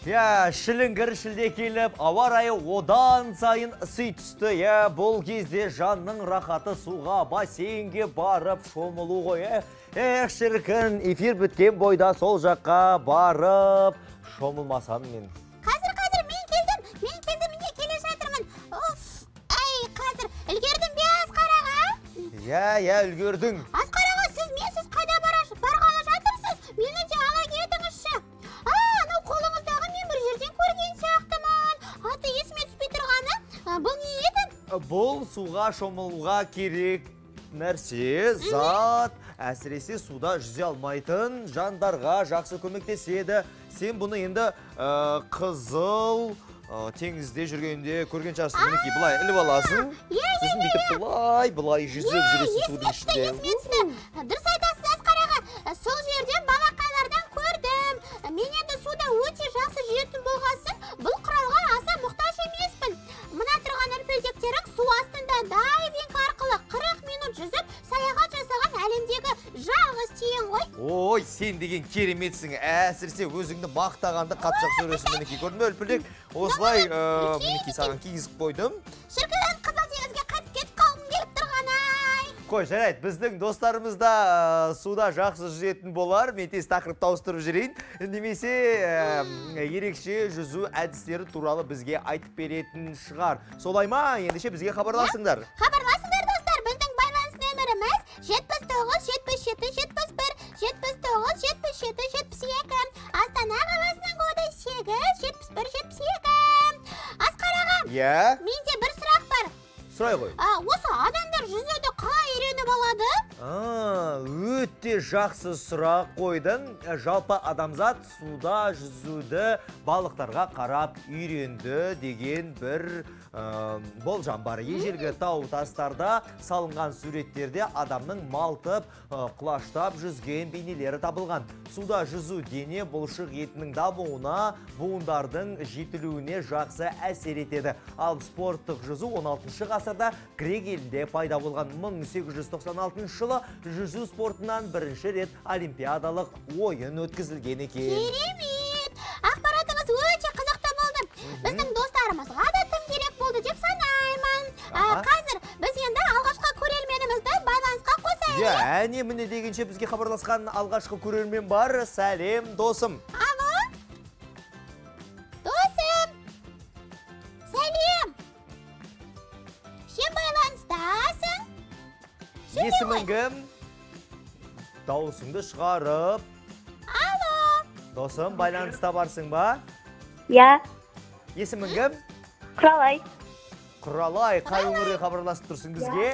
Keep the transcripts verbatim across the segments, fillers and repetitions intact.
Я шілінгір шілде келіп, ауа райы одан сайын ысы түсті. Я бұл кезде жанның рахаты суға, бассейнге барып шомылу ғой. Эх, шіркін, эфир біткен бойда сол жаққа барып шомылмасам мен. Қазір, қазір, мен келдім, мен келдім, міне келе жатырмын. Уф, ай, қазір, үлгердің бе Асқараға? Я, я, үлгердің. Асқараға, сіз менсіз қайда барғалы жатырсыз? Мені де ала кетіңізші. А, анау қолыңыздағы мен бір жерден көрген сияқтымын. Аты есіме түспей тұрғаны, бұл не еді? Бұл суға шомылуға керек нәрсе, зат, әсіресе суда жүзе алмайтын жандарға жақсы көмектеседі. Сен бұны енді қызыл теңізде жүргенде көрген шығарсың. Мінекей, бұлай іліп аласың. Сосын бүйтіп бұлай, бұлай жүзіп жүресің судың ішінде. Есіме түсті, дұрыс айтасыз Асқараға. Сол жерден балақайлардан көрдім. Мен енді суда өте жақсы жүретін болғасын, бұл құралға аса мұқтаж емеспін. Мына тұрған үлпілдектерің су астында дайвинг арқылы қырық минут жүзіп, саяхат жасаған әлемдегі жалғыз тиын ғой. Ой, сен деген кереметсің. Әсіресе өзіңді мақтағанды қатшақ сөресің. Мінекей, көрдің бе үлпілдек? Осылай, мінекей, саған кигізіп қойдым. Шіркін, Қызыл теңізге қайтып кетіп қалғым келіп тұрған-ай. Қой, жарайды, біздің достарымыз да суда жақсы жүзетін болар. Мен тез тақырып тауыстырып жүрейін. Немесе ерекше жүзу әдістері туралы бізге айтып беретін шығар. Солай ма? Ендеше бізге хабарласыңдар. Хабарласыңдар, достар. Біздің байланыс нөміріміз жетпіс тоғыз жетпіс жеті жетпіс бір, жетпіс тоғыз жетпіс жеті жетпіс екі. Астана қаласының коды сегіз жетпіс бір жетпіс екі. Асқараға, Иә? менде бір сұрақ бар. Сұрай ғой. Осы адамдар жүзуді қалай үйреніп алады? Өте жақсы сұрақ қойдың. Жалпы адамзат суда жүзуді балықтарға қарап үйренді деген бір болжам бар. Ежелгі тау тастарда салынған суреттерде адамның малтып, құлаштап жүзген бейнелері табылған. Суда жүзу дене бұлшық етінің дамуына, буындардың жетілуіне жақсы әсер етеді. Ал спорттық жүзу он алтыншы ғасырда грек елінде пайда болған. Мың сегіз жүз тоқсан алтыншы жылы жүзу спортынан бірінші рет олимпиадалық ойын өткізілген екен. Керемет! Ақпаратыңыз өте қызықты болды. Біздің достарымызға да тым керек болды деп санаймын. Қазір біз енді алғашқы көрерменімізді байланысқа қосайық. Иә, әне міне дегенше бізге хабарласқан алғашқы көрермен бар. Сәлем, досым. Алло? Досым? Сәлем. Сен байланыстасың? Есімің кім? Дауысыңды шығарып. Алло. Досым, байланыста барсың ба? Иә. Есімің кім? Құралай. Құралай, қай өңірге хабарласып тұрсың бізге?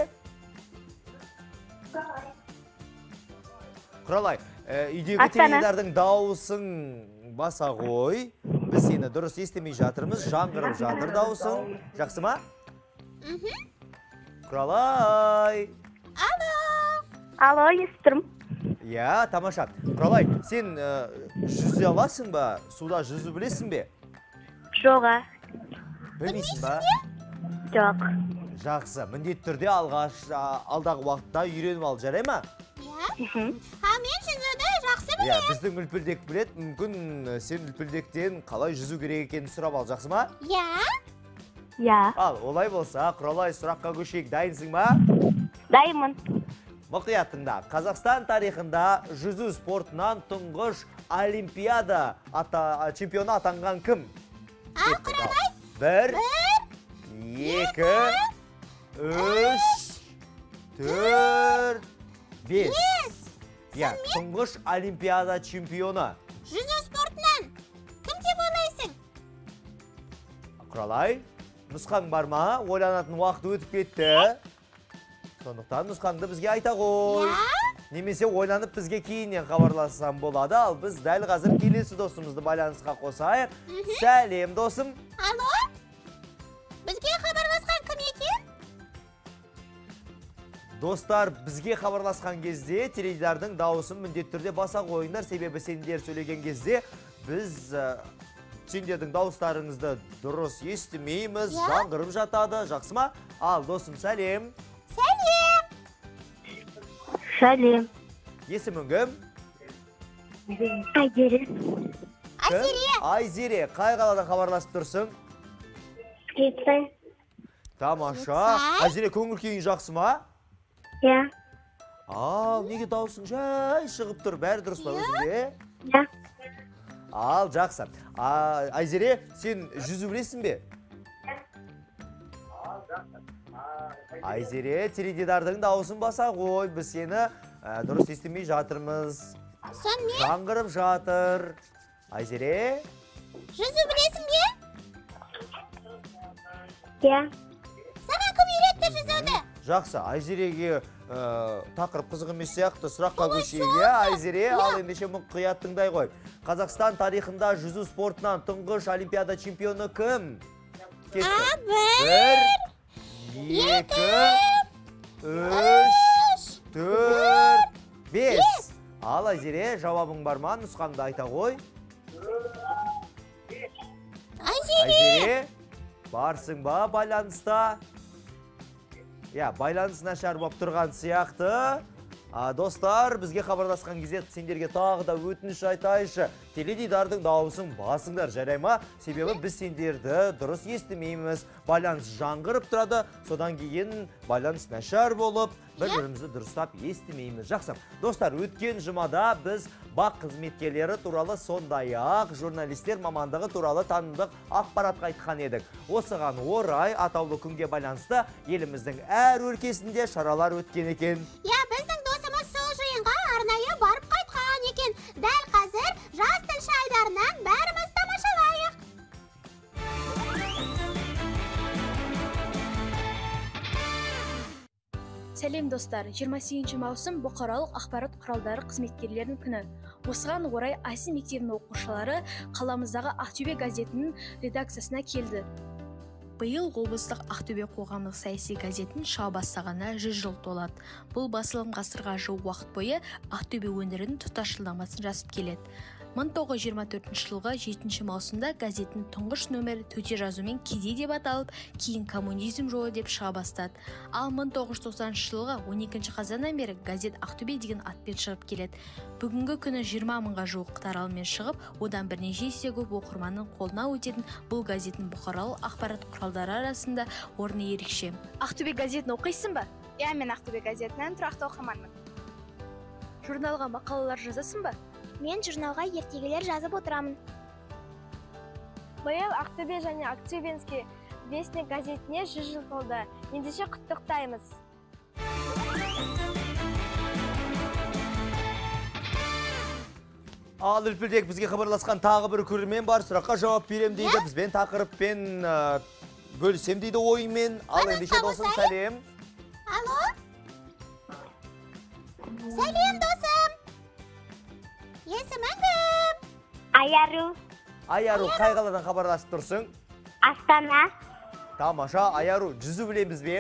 Құралай, үйдегі теледидардың дауысын баса ғой. Біз сені дұрыс естімей жатырмыз, жаңғырып жатыр дауысың. Жақсы ма? Құралай. Алло. Алло, естірім. Иә, тамаша. Құралай, сен жүзе аласың ба? Суда жүзу білесің бе? Жоға. Білмейсің ба? Жоқ. Жақсы. Міндетті түрде алдағы уақытта үйреніп ал, жарай ма? Иә. А мен жүзуді жақсы білем. Иә, біздің үлпілдек білет. Мүмкін сен үлпілдектен қалай жүзу керек екенін сұрап ал, жақсы ма? Иә. Иә. Ал, олай болса, Құралай, сұраққа көшейік. Дайынсың ба? Дайынмын. Мұқият тыңда. Қазақстан тарихында жүзу спортынан тұңғыш олимпиада чемпионы атанған кім? Ал, Құралай? Бір, екі, үш, төрт, бес. Иә, тұңғыш олимпиада чемпионы. Жүзу спортынан кім деп ойлайсың? Құралай, нұсқаң бар ма? Ойланатын уақыт өтіп кетті. Сондықтан нұсқаңды бізге айта ғой. Немесе ойланып бізге кейіннен хабарлассам болады. Ал біз дәл қазір келесі досымызды байланысқа қосайық. Сәлем, досым. Алло? Бізге хабарласқан кім екен? Достар, бізге хабарласқан кезде теледидардың дауысын міндетті түрде баса қойыңдар. Себебі сендер сөйлеген кезде біз сендердің дауыстарыңызды дұрыс естімейміз, жаңғырып жатады. Жақсы ма? Ал, досым, сәлем. Сәлем. Сәлем. Есімің кім? Әйгерім. Айзере. Айзере, қай қаладан хабарласып тұрсың? Жетісай. Тамаша. Жетісай. Айзере, көңіл күйің жақсы ма? Я. Ал, неге даусың жай шығып тұр, бәрі дұрыс па өзіңде? Я. Ал, жақсы. А, Айзере, сен жүзу білесің бе? Айзере, теледидардың дауысын баса ғой, біз сені ә, дұрыс естімей жатырмыз. Сон не? Жаңғырып жатыр. Айзере? Жүзу білесің бе? Я. Саған кім үйретті жүзуді? Жақсы, Айзереге ә, тақырып қызық емес сияқты сұраққа көшейік. Айзере, ал ендеше мұқият тыңдай ғой. Қазақстан тарихында жүзу спортынан тұңғыш олимпиада чемпионы кім? Кетті. А, бір, Бір, екі, үш, төрт, бес. Ал, Айзере, жауабың бар ма? Нұсқаңды айта ғой. Айзере. Айзере, барсың ба байланыста? Я, байланыс нашар болып тұрған сияқты. А, достар, бізге хабарласқан кезде сендерге тағы да өтініш айтайшы. Теледидардың дауысын басыңдар, жарай ма? Себебі біз сендерді дұрыс естімейміз. Байланыс жаңғырып тұрады, содан кейін байланыс нашар болып, бір-бірімізді дұрыстап естімейміз. Жақсы. Достар, өткен жұмада біз бақ қызметкерлері туралы, сондай-ақ журналистер мамандығы туралы танымдық ақпаратқа айтқан едік. Осыған орай атаулы күнге байланысты еліміздің әр өлкесінде шаралар өткен екен. Я, біздің досымыз сол жиынға арнайы барып қайтқан екен. Дәл қазір жас тілші айдарынан бәріміз тамашалайық. Сәлем достар, жиырма сегізінші маусым бұқаралық ақпарат құралдары қызметкерлерінің күні. Осыған орай Айсин мектебінің оқушылары қаламыздағы Ақтөбе газетінің редакциясына келді. Биыл облыстық Ақтөбе қоғамдық саяси газетін шыға бастағанына жүз жыл толады. Бұл басылым ғасырға жуық уақыт бойы Ақтөбе өңірінің тұтасшылдамасын жасып келеді. мың тоғыз жүз жиырма төртінші жылғы жетінші маусымда газеттің тұңғыш нөмірі төте жазумен кедей деп аталып, кейін коммунизм жолы деп шыға бастады. Ал мың тоғыз жүз тоқсаныншы жылғы он екінші қазаннан бері газет Ақтөбе деген атпен шығып келеді. Бүгінгі күні жиырма мыңға жуық таралыммен шығып, одан бірнеше есе көп оқырманның қолына өтетін бұл газеттің бұқаралық ақпарат құралдары арасында орны ерекше. Ақтөбе газетін оқисың ба? Иә, мен Ақтөбе газетінің тұрақты оқырманмын. Журналға мақалалар жазасың ба? Мен журналға ертегілер жазып отырамын. Биыл Ақтөбе және Актюбинский вестник газетіне жүз жыл толды. Ендеше құттықтаймыз. Ал үлпілдек бізге хабарласқан тағы бір көрермен бар, сұраққа жауап берем дейді, бізбен тақырыппен ә, бөлісем дейді ойымен. Ал ендеше досым, сәлем. Алло? Сәлем, досым. Есімің кім? Айару. Айару, қай қаладан хабарласып тұрсың? Астана. Тамаша, Айару, жүзу білеміз бе?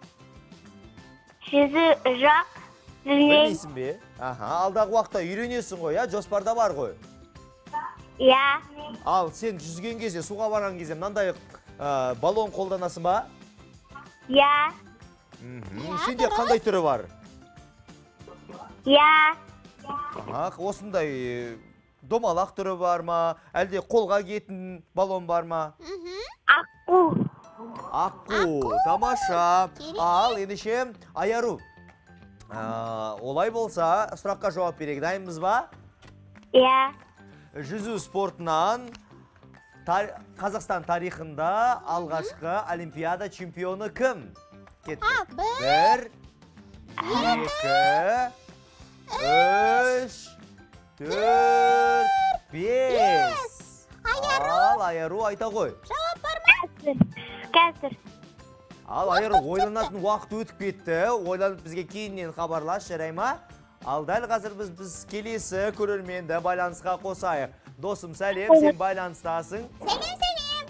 Жүзі жоқ. Білмеймін. Білмейсің бе? Аха, алдағы уақытта үйренесің ғой, жоспарда бар ғой. Я. Ал сен жүзген кезде, суға барған кезде мынандай ә, баллон қолданасың ба? Я. Сенде қандай түрі бар? Я. Ақ, осындай домалақ түрі бар ма? Әлде қолға киетін баллон бар ма? Аққу. Аққу, тамаша. Ал ендеше, Айару, олай болса, сұраққа жауап берейік, дайынбыз ба? Я. Жүзу спортынан Қазақстан тарихында алғашқы олимпиада чемпионы кім? Кетті. Бір, екі, үш, төрт, бес. Ал, Айару, айта ғой. Жауап бар ма? Қазір. Ал, Айару, ойланатын уақыт өтіп кетті. Ойланып бізге кейіннен хабарлас, жарай ма? Ал, дәл қазір біз, біз келесі көрерменді байланысқа қосайық. Досым, сәлем, сен байланыстасың. Сәлем, сәлем.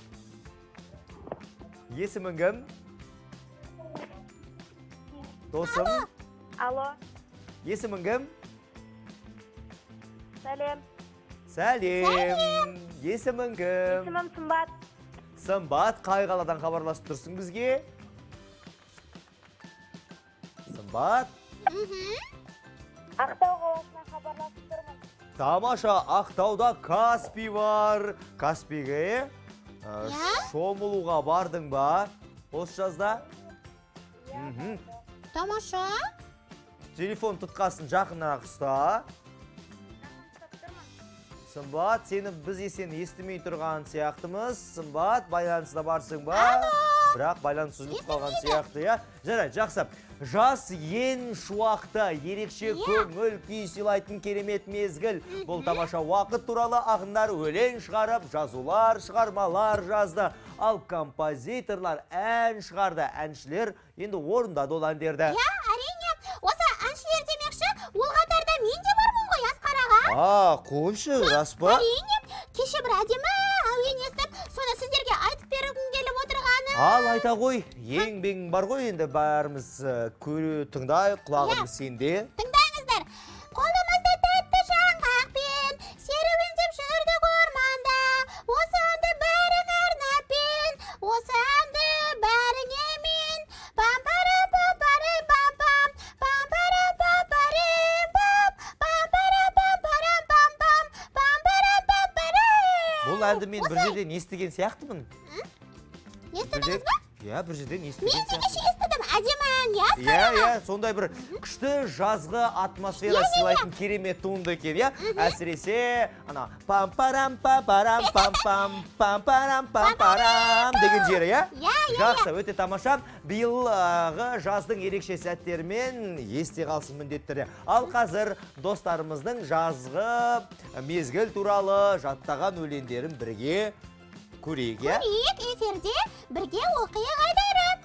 Есімің кім? Досым. Алло. Есімің кім? Сәлем. Сәлем. Есімің кім? Есімім Сымбат. Сымбат, қай қаладан хабарласып тұрсың бізге? Сымбат. Ақтау қаласынан хабарласып тұрмын. Тамаша, Ақтауда Каспий бар. Каспийге ә, шомылуға бардың ба? Осы жазда? Мгм. Тамаша. Телефон тұтқасын жақынырақ ұста. Сымбат, сені біз есен естімей тұрған сияқтымыз. Сымбат, байланысында барсың ба? Бірақ байланыс үзіліп қалған сияқты, я? Жарай, жақсы. Жас ең шуақты, ерекше көңіл күй сыйлайтын керемет мезгіл. Бұл тамаша уақыт туралы ағындар өлең шығарып, жазулар, шығармалар жазды. Ал композиторлар ән шығарды, әншілер енді орындады ол әндерді. Я, әрине, осы әншілер демекші, ол қатарда мен де бармын ғой, Асқар аға. А, қойшы, рас па? Әрине, кеше бір әдемі әуен естіп, соны сіздерге айтып бергім келіп отырғаны. Ал айта ғой, еңбегің бар ғой, енді бәріміз көрі тыңдай, құлағымыз сенде. Тыңдаңыздар. Қолымызда тәтті жаңғақпен, серуендеп жүрдік орманда. Осы әнді бәрің арнаппен, осы әнді бәріңе мен. Пам-пара-пам-парам-пам-пам, пам-пара-пам-парам-пам, пам-пара-пам-парам-пам-пам, пам-пара-пам-парам. Бұл әнді мен бір жерден естіген сияқтымын. Естідіңіз ба? Я, бір жерден Мен естіген де сияқтымын. кеше естідім, әдемі ән, я, Асқар Иә, аға. иә, сондай бір күшті жазғы атмосфера сыйлайтын керемет туынды екен, иә? Әсіресе, ана, пам-парам-пам-парам-пам-пам, пам-парам-пам-парам деген жері, иә? Иә, иә, Жақсы, өте тамаша. Биылғы жаздың ерекше сәттерімен есте қалсын міндеттері. Ал қазір достарымыздың жазғы мезгіл туралы жаттаған өлеңдерін бірге көрейік, иә? Көрейік, эфирде бірге оқиық айдарып.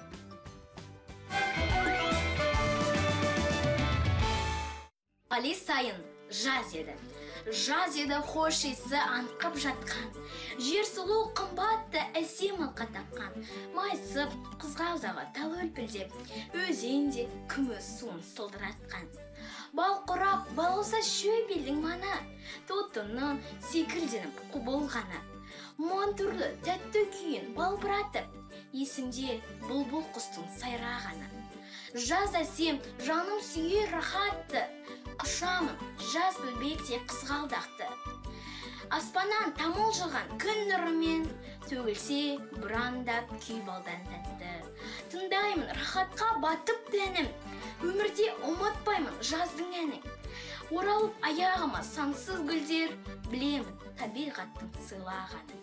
Али сайын жаз еді. Жаз еді хош иісі аңқып жатқан. Жер сұлу қымбатты әсем алқа тапқан. Майсып қызғалдағы тау өлпілдеп, өзенде күміс суын сылдыратқан. Бал құрап, балуса шөбелдің мана, тотының секілденіп құбылғаны. Мұн түрлі тәтті күйін балбыратып, есімде бұлбұл құстың сайрағаны. Жаз әсем, жаным сүйер рахатты, құшамын жаз бөлбекте қызғалдақты. Аспаннан тамылжыған күн нұрымен, төгілсе бұрандап күй балдан тәтті. Тыңдаймын рахатқа батып тәнім, өмірде ұмытпаймын жаздың әнін. Оралып аяғыма сансыз гүлдер, білемін табиғаттың сыйлағанын.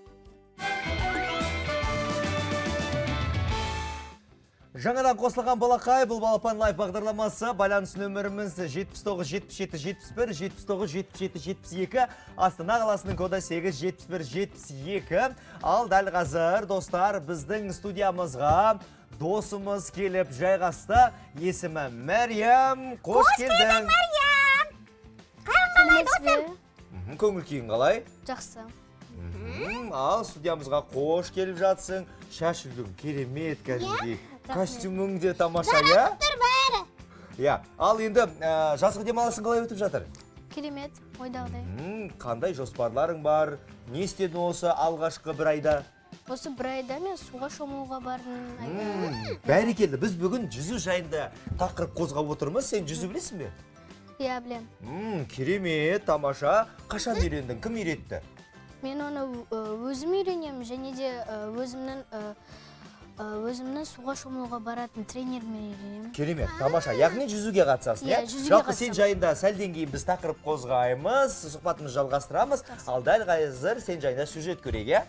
Жаңадан қосылған балақай, бұл Балапан лайф бағдарламасы. Байланыс нөміріміз жетпіс тоғыз жетпіс жеті жетпіс бір, жетпіс тоғыз жетпіс жеті жетпіс екі, Астана қаласының коды сегіз жетпіс бір жетпіс екі. Ал дәл қазір, достар, біздің студиямызға досымыз келіп жайғасты. Есімі Мәриям. Қош келдің. Мәриям! Қалай досым? Көңіл күйің қалай? Жақсы. Ал студиямызға қош келіп жатсың. Шашылың керемет кәдімгідей. Костюмің де тамаша, я? Жарасыптыр бәрі. Я, ал енді жазғы демалысың қалай өтіп жатыр? Керемет, ойдағыдай. Қандай жоспарларың бар? Не істедің осы алғашқы бір айда? Осы бір айда мен суға шомылуға бардым. Бәрекелді, біз бүгін жүзу жайында тақырып қозғап отырмыз. Сен жүзу білесің бе? Иә, білем. Керемет, тамаша. Қашан үйрендің? Кім үйретті? Мен оны өзім үйренемін, және де өзімнің өзімнің суға шомылуға баратын тренермен үйренемін. Керемет, тамаша. Яғни жүзуге қатысасың, иә? Жалпы сен жайында сәлден кейін біз тақырып қозғаймыз, сұхбатымызды жалғастырамыз. Ал дәл қазір сен жайында сюжет көрейік, иә?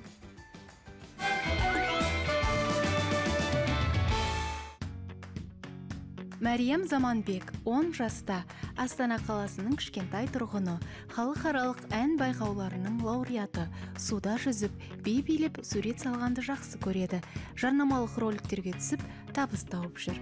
Мәриям Заманбек, он жаста, Астана қаласының кішкентай тұрғыны, халықаралық ән байқауларының лауреаты, суда жүзіп, би билеп, сурет салғанды жақсы көреді. Жарнамалық роликтерге түсіп, табыс тауып жүр.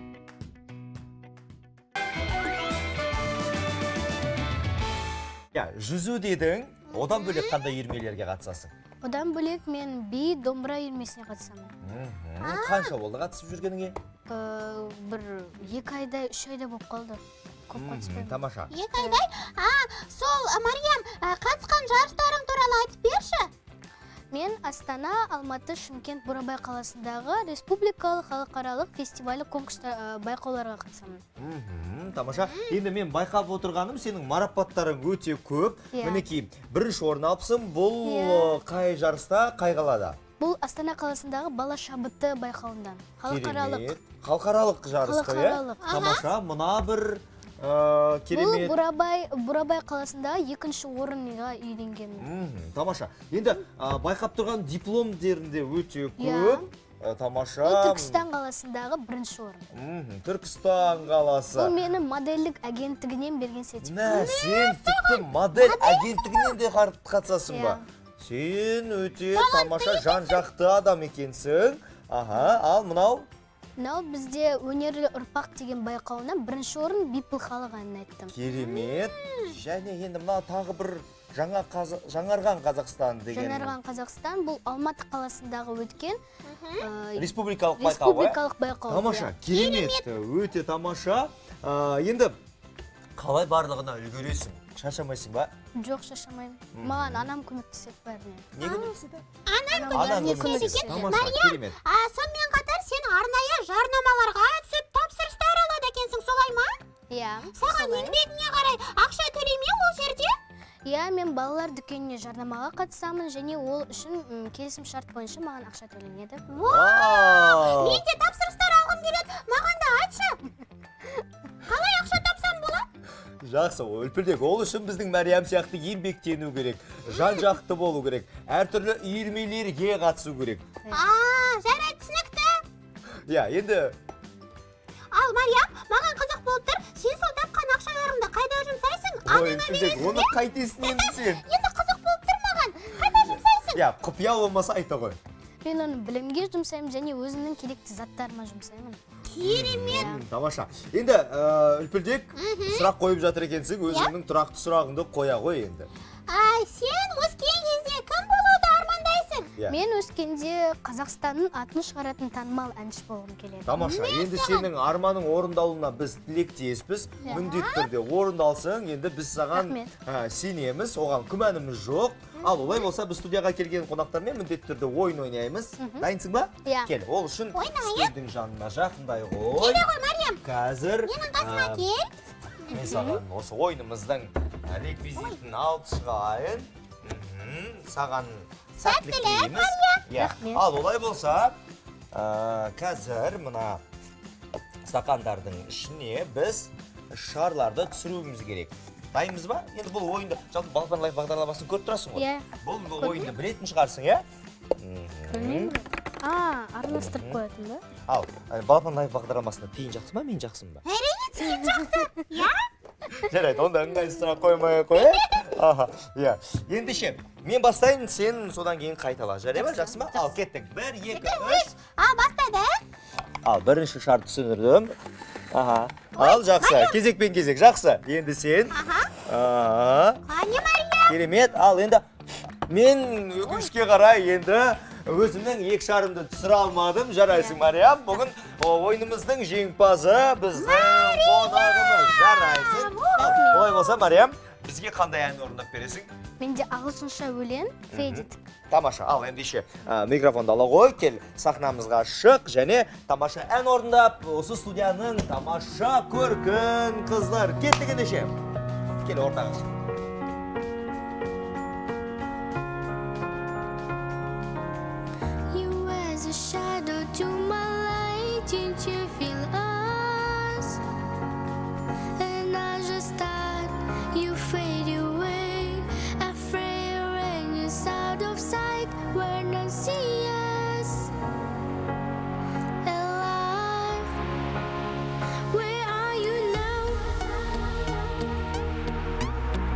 Жүзу дедің, одан бөлек қандай үйірмелерге қатысасың? Одан бөлек мен би домбыра үйірмесіне қатысамын. Қанша болды қатысып жүргеніңе? Бір екі айда, үш айда болып қалды. Көп қатыспаймын. Тамаша. Екі айдай? А, сол, Мариям, қатысқан жарыстарың туралы айтып берші. Мен Астана, Алматы, Шымкент, Бурабай қаласындағы республикалық халықаралық фестивалі конкурс байқауларға қатысамын. тамаша. Енді мен байқап отырғаным, сенің марапаттарың өте көп. Иә. Мінекей, бірінші орын алыпсың. Бұл қай жарыста, қай қалада? Бұл Астана қаласындағы бала шабыты байқауынан. Халықаралық. Керемет. Халықаралық жарыс қой, иә? Халықаралық. Тамаша, мұна бір ә, Бұл керемет. Бурабай, Бурабай қаласындағы екінші орынға үйренгенмін. Мгм, тамаша. Енді ә, байқап тұрған дипломдерінде өте көп. Иә. Ә, тамаша. Бұл Түркістан қаласындағы бірінші орын. Мгм, Түркістан қаласы. Бұл мені модельдік агенттігінен берген сертификат. Мә, сен тіпті модель агенттігінен де қар- қатысасың ба? Иә. Сен өте тамаша жан-жақты адам екенсің. Аха, ал мынау? Мынау бізде өнерлі ұрпақ деген байқауынан бірінші орын Бипіл халық әнін айттым. Керемет. Және енді мына тағы бір жаңа қаза- жаңарған Қазақстан деген. Жаңарған Қазақстан бұл Алматы қаласындағы өткен ә, Республикалық байқау, иә? республикалық байқау. Тамаша, керемет, өте тамаша. А, енді қалай барлығына үлгересің? Шаршамайсың ба? Жоқ, шашамаймын. Маған анам көмектеседі бәріне. Не көмектеседі? Анам Анам бәріне көмектеседі. көмектеседі. Тамаша, керемет. А, сонымен қатар сен арнайы жарнамаларға түсіп тапсырыстар алады екенсің, солай ма? Иә. Саған солай. еңбегіңе қарай ақша төлеме ол жерде? Иә, мен балалар дүкеніне жарнамаға қатысамын және ол үшін м, келісім шарт бойынша маған ақша төленеді. Вау! Мен де тапсырыстар алғым келеді. Маған да айтшы. Қалай ақша тапсам болады? Жақсы, Үлпілдек, ол үшін біздің Мәриям сияқты еңбектену керек, жан-жақты болу керек, әртүрлі үйірмелерге қатысу керек. А, жарайды, түсінікті. Я, енді Ал, Мариям, маған қызық болып тұр. Сен сол тапқан ақшаларыңды қайда жұмсайсың? ой, Анаңа Үлпілдек, бересің оны бе? қайтесің енді сен? Енді қызық болып тұр маған. Қайда жұмсайсың? Я, құпия болмаса айта ғой. Мен оны білімге жұмсаймын және өзімнің керекті заттарыма жұмсаймын. Керемет. М, Тамаша. Енді ә, Үлпілдек, сұрақ қойып жатыр екенсің, өзіңнің тұрақты сұрағыңды қоя ғой енді. Ай, сен өскен кезде кім болуды армандайсың? Я. Мен өскенде Қазақстанның атын шығаратын танымал әнші болғым келеді. Тамаша, енді сенің арманың орындалуына біз тілектеспіз. Міндетті түрде орындалсың, енді біз саған Рахмет. ә, сенеміз, оған күмәніміз жоқ. Ал олай болса біз студияға келген қонақтармен міндетті түрде ойын ойнаймыз. Дайынсың ба? Иә. Кел, ол үшін Ойнайық. студияның жанына жақындай ғой. Келе ғой, Мариям. Қазір Менің қасыма ә, кел. мен саған осы ойынымыздың реквизитін алып шығайын. Мгм, Саған сәттілік тілейміз. Иә. Рахмет. Ал олай болса, ә, қазір мына стақандардың ішіне біз шарларды түсіруіміз керек. Дайынбыз ба? Енді бұл ойынды, жалпы Балапан Лайф бағдарламасын көріп тұрасың ғой. Иә. Бұл бұл ойынды білетін шығарсың, иә? Білмеймін. А, араластырып қоятын ба? Ал, ә, Балапан Лайф бағдарламасында тиін жақсы ма, мен жақсымын ба? Әрине, сен жақсы. Я? Жарайды, онда ыңғай сұрақ қоймай ақ қой. Аха, иә. Ендеше, мен бастайын, сен содан кейін қайтала. Жарай ма, жақсы ма? Ал, кеттік. Бір, екі, үш. А, бастады. Ал, бірінші шарт түсіндірдім. Аха. Ал, жақсы. Кезекпен кезек. Жақсы. Енді сен. Аха. Қане, Мариям? Керемет. Ал, енді мен өкінішке қарай енді өзімнің екі шарымды түсіре алмадым. Жарайсың, Мариям. Бүгін ойынымыздың жеңімпазы біздің қонағымыз. Жарайсың. Ал, олай болса, Мариям, бізге қандай ән орындап бересің? Менде ағылшынша өлең, Федит. Тамаша, ал ендеше микрофонды ала қой, кел сахнамызға шық және тамаша ән орындап, осы студияның тамаша көркін қыздар. Кеттік ендеше. Кел ортаға шық. You as a shadow to my light, didn't you feel us? And I just thought you fade away, afraid when you're out of sight, when I see us alive. Where are you now?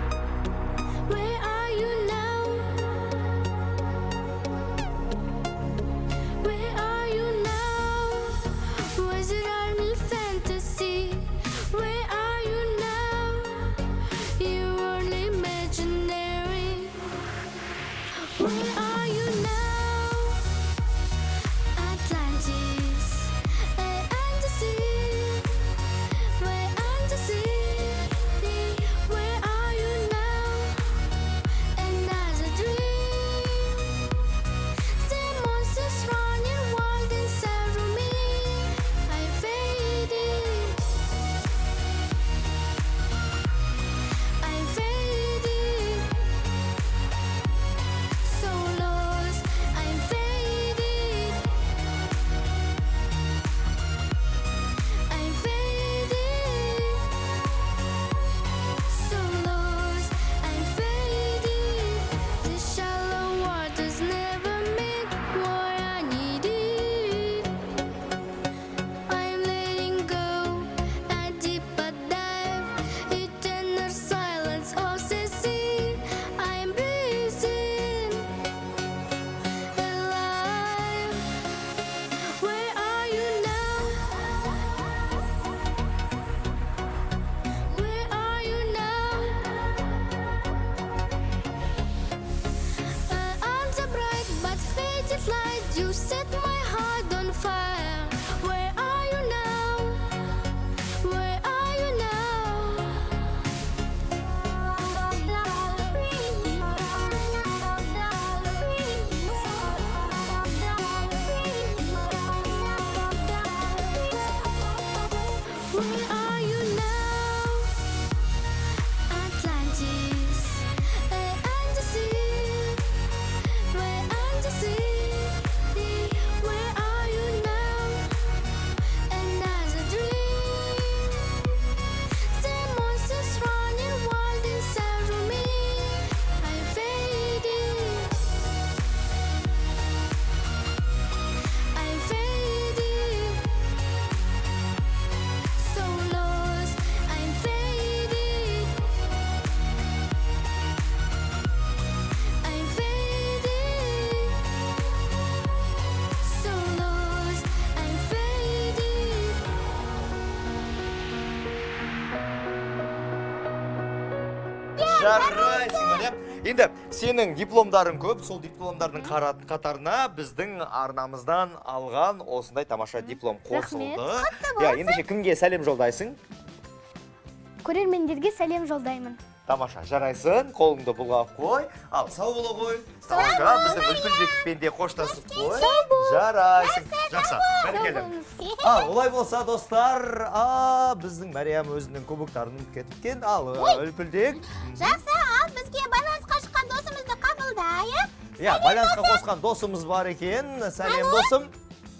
Жарайсың, міне. Енді сенің дипломдарың көп, сол дипломдардың қатарына біздің арнамыздан алған осындай тамаша диплом қосылды. Я, ендеше кімге сәлем жолдайсың? Көрермендерге сәлем жолдаймын. Тамаша, жарайсың, қолыңды бұлғап қой. Ал, сау бола қой. Тамаша, біздің Үлпілбекпен де қоштасып қой. Жарайсың. Жақсы, бәрекелді. Ал, олай болса, достар, а, біздің Мәриям өзінің көбіктарын кеткен. Ал, Үлпілбек. Жақсы, ал бізге байланысқа шыққан досымызды қабылдайық. Я, байланысқа қосқан досымыз бар екен. Сәлем досым.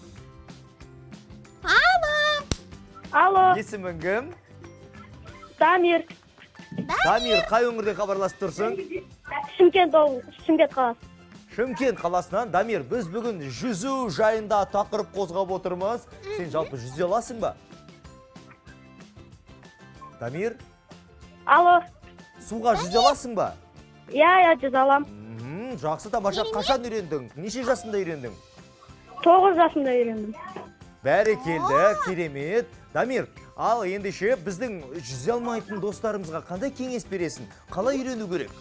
Алло. Алло, Есімің кім? Дамир, Дамир, қай өңірден хабарласып тұрсың? Шымкент ол, Шымкент қаласы. Шымкент қаласынан. Дамир, біз бүгін жүзу жайында тақырып қозғап отырмыз. Сен жалпы жүзе аласың ба? Дамир, Алло, суға жүзе аласың ба? я, я жүз алам. Мхм, жақсы, тамаша. Қашан үйрендің? Неше жасында үйрендің? тоғыз жасымда үйрендім. Бәрекелді, керемет. Дамир, ал ендеше біздің жүзе алмайтын достарымызға қандай кеңес бересің? Қалай үйрену керек?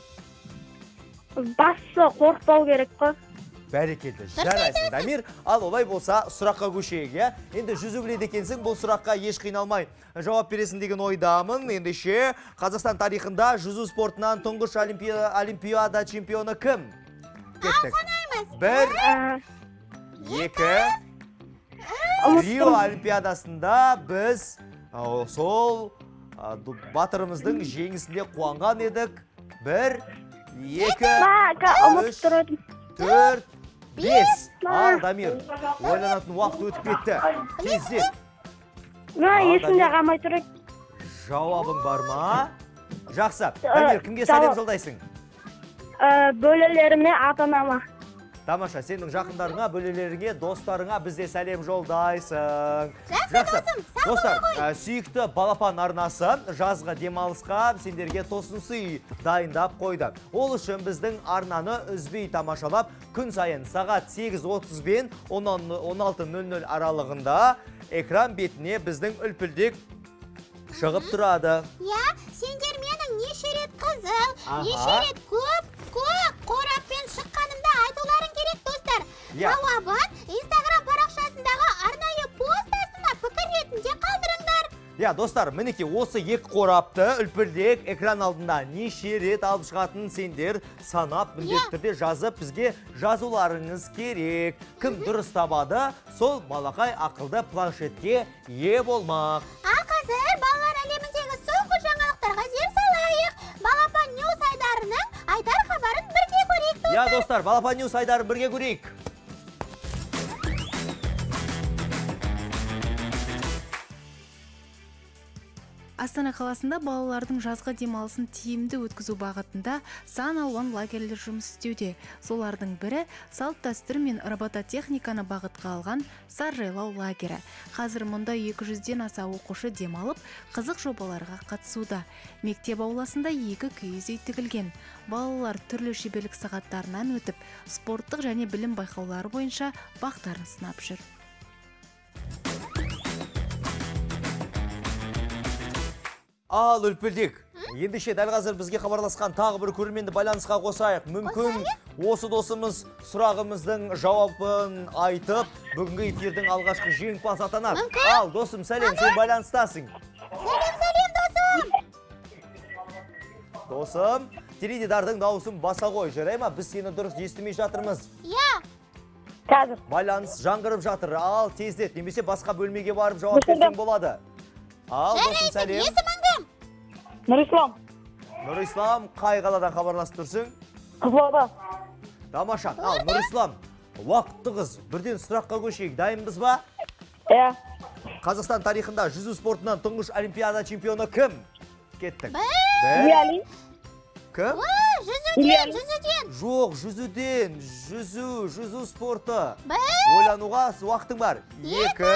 Бастысы қорықпау керек қой. Бәрекелді, жарайсың, Дамир. Ал олай болса, сұраққа көшейік, иә? Енді жүзу біледі екенсің, бұл сұраққа еш қиналмай жауап бересің деген ойдамын. Ендеше, Қазақстан тарихында жүзу спортынан тұңғыш олимпиада чемпионы кім? Кеттік. Бір, екі, Рио олимпиадасында біз сол батырымыздың жеңісінде қуанған едік. Бір, екі, үш, төрт, бес. Ал, Дамир, ойланатын уақыт өтіп кетті. Тездет. Мә, есімде қалмай тұр. Жауабың бар ма? Жақсы. Дамир, кімге сәлем жолдайсың? Бөлелеріме, ата-анама. Тамаша, сенің жақындарыңа, бөлелеріңе, достарыңа бізде сәлем жолдайсың. Жақсы, досым, сау достар, сүйікті балапан арнасы жазғы демалысқа сендерге тосын сый дайындап қойды. Ол үшін біздің арнаны үзбей тамашалап, күн сайын сағат сегіз отыз бен он алты нөл нөл аралығында экран бетіне біздің Үлпілдек шығып тұрады. Я, сендер менің неше рет қызыл, неше рет көп, көп қораппен шыққанымда айтуларың керек, достар. Жауабын Инстаграм парақшасындағы арнайы пост астына пікір ретінде қалдырыңдар. Я, достар, мінеке осы екі қорапты Үлпілдек экран алдында неше рет алып шығатын сендер санап міндетті түрде жазып бізге жазуларыңыз керек. Кім дұрыс табады, сол балақай ақылды планшетке ие болмақ. Ал қазір балалар әлеміндегі соңғы жаңалықтарға зер салайық. Балапан Ньюс айдарының айтар хабарын бірге көрейік, достар. Я, достар, Балапан Ньюс айдарын бірге көрейік. Астана қаласында балалардың жазғы демалысын тиімді өткізу бағытында сан алуан лагерлер жұмыс істеуде. Солардың бірі салт дәстүр мен робототехниканы бағытқа алған Саржайлау лагері. Қазір мұнда екі жүзден аса оқушы демалып, қызық жобаларға қатысуда. Мектеп ауласында екі киіз үй тігілген. Балалар түрлі шеберлік сағаттарынан өтіп, спорттық және білім байқаулары бойынша бақтарын сынап жүр. Ал, Үлпілдек, ендеше дәл қазір бізге хабарласқан тағы бір көрерменді байланысқа қосайық. Мүмкін осы досымыз сұрағымыздың жауабын айтып, бүгінгі эфирдің алғашқы жеңімпаз атанар. Ал, досым, сәлем, сен байланыстасың. Сәлем, сәлем, досым. Досым, теледидардың дауысын баса қой, жарай ма? Біз сені дұрыс естімей жатырмыз. Я. Қазір. Байланыс жаңғырып жатыр. Ал, тездет, немесе басқа бөлмеге барып жауап берсең болады. Ал, досым, сәлем. Есімің кім? Нұрислам. Нұрислам, қай қаладан хабарласып тұрсың? Қызылорда. Тамаша. Ал, Нұрислам, уақытты қыз, бірден сұраққа көшейік. Дайынбыз ба? Иә. Қазақстан тарихында жүзу спортынан тұңғыш олимпиада чемпионы кім? Кеттік. Ильялин. Кім? Жүзуден, жүзуден. Жоқ, жүзуден. Жүзу, жүзу спорты. Ойлануға уақытың бар. Екі,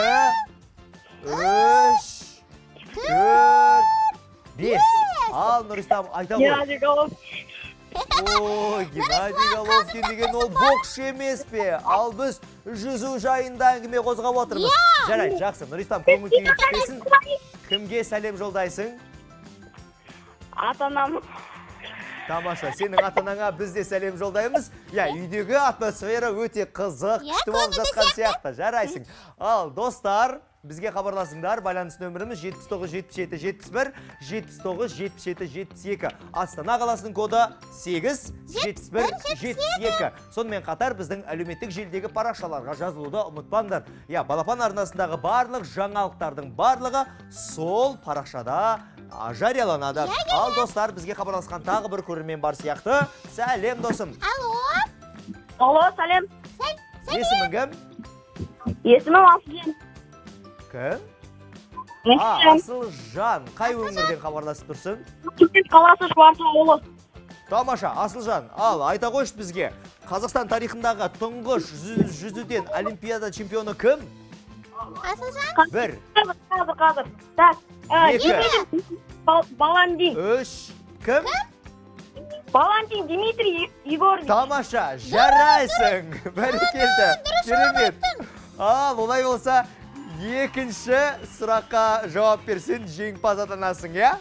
үш, төрт, бес. Ал, Нұрислам, айта ғой. Геннадий Головкин. Ой, Геннадий Головкин деген ол боксшы емес пе? Ал біз жүзу жайында әңгіме қозғап отырмыз. Жарайды, жақсы. Нұрислам, көңіл күйің түспесін. Кімге сәлем жолдайсың? Ата-анам. Тамаша, сенің ата-анаңа біз де сәлем жолдаймыз. Я, үйдегі атмосфера өте қызық, күшті болып жатқан сияқты. Жарайсың. Ал, достар, бізге хабарласыңдар. Байланыс нөміріміз жетпіс тоғыз жетпіс жеті жетпіс бір, жетпіс тоғыз жетпіс жеті жетпіс екі. Астана қаласының коды сегіз жетпіс бір жетпіс екі. Сонымен қатар біздің әлеуметтік желідегі парақшаларға жазылуды ұмытпаңдар. Я, Балапан арнасындағы барлық жаңалықтардың барлығы сол парақшада жарияланады. Ал, достар, бізге хабарласқан тағы бір көрермен бар сияқты. Сәлем, досым. Алло. Алло, сәлем. Есімің кім? Есімім Асылжан. Кім? Асылжан. Асылжан. Қай өңірден хабарласып тұрсың? Шымкент қаласы Шварц ауылы. Тамаша, Асылжан, ал айта қойшы бізге. Қазақстан тарихындағы тұңғыш жүзуден олимпиада чемпионы кім? Асылжан? Бір. Қазір, қазір. Так. Екі. Баландин. Үш. Кім? Баландин Дмитрий Егорович. Тамаша, жарайсың. Бәрекелді. Керемет. Ал, олай болса, екінші сұраққа жауап берсін, жеңімпаз атанасың, я?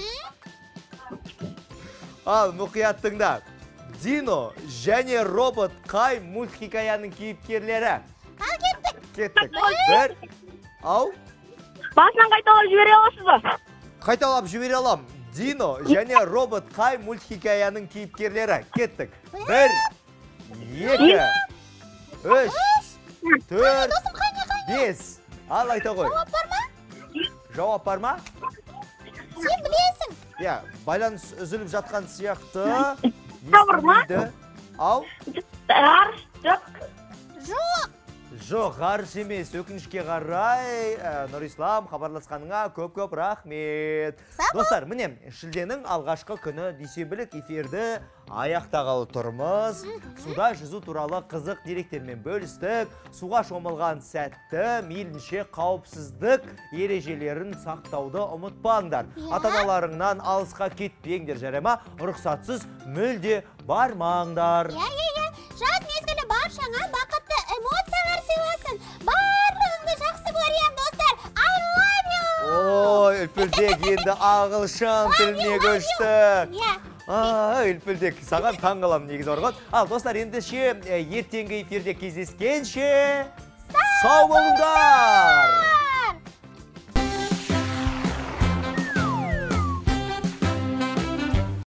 Ал, мұқият тыңда. Дино және робот қай мультхикаяның кейіпкерлері? Ал, кеттік. Кеттік. Бір. Ау? Басынан қайталап жібере аласыз ба? Қайталап жібере алам. Дино және робот қай мультхикаяның кейіпкерлері? Кеттік. Бір. Екі. Үш. Төрт. Бес. Ал, айта қой. Жауап бар ма? Жауап бар ма? Сен білесің. Я, байланыс үзіліп жатқан сияқты. Бар ма? Ау? Ғарыш, жоқ. Жоқ. Жоқ, ғарыш емес, өкінішке қарай. Нұрислам, хабарласқаныңа көп-көп рахмет. Достар, міне, шілденің алғашқы күні дүйсенбілік эфирді аяқтағалы тұрмыз. Суда жүзу туралы қызық деректермен бөлістік. Суға шомылған сәтті, мейлінше қауіпсіздік ережелерін сақтауды ұмытпаңдар. Ата-аналарыңнан алысқа кетпеңдер, жарама, рұқсатсыз мүлде бармаңдар. Я, я, я. Жаз мезгілі баршаңа бақытты эмоциялар сыйласын. Барлығыңды жақсы көрем, достар. I love you. Ой, Үлпілдек енді ағылшын тіліне көшті. Я. Үлпілдек, саған таң қалам негізі орған. Ал, достар, ендеше ертеңгі эфирде кездескенше сау болыңдар.